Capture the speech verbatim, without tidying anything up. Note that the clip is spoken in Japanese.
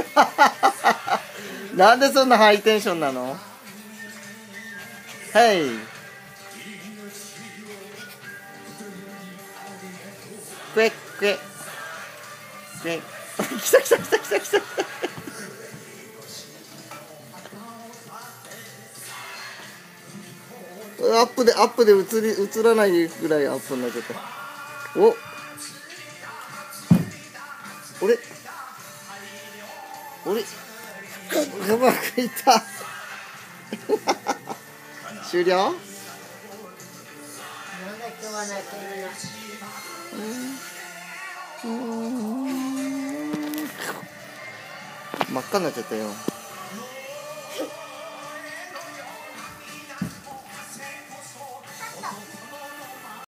なんでそんなハイテンションなの？はい。クエクエクエ。来た来た来た来た来た。アップでアップで映り映らないぐらいアップになっちゃった。お、俺俺うまくいった。終了。なんだ今日は泣けるな。真っ赤になっちゃったよ。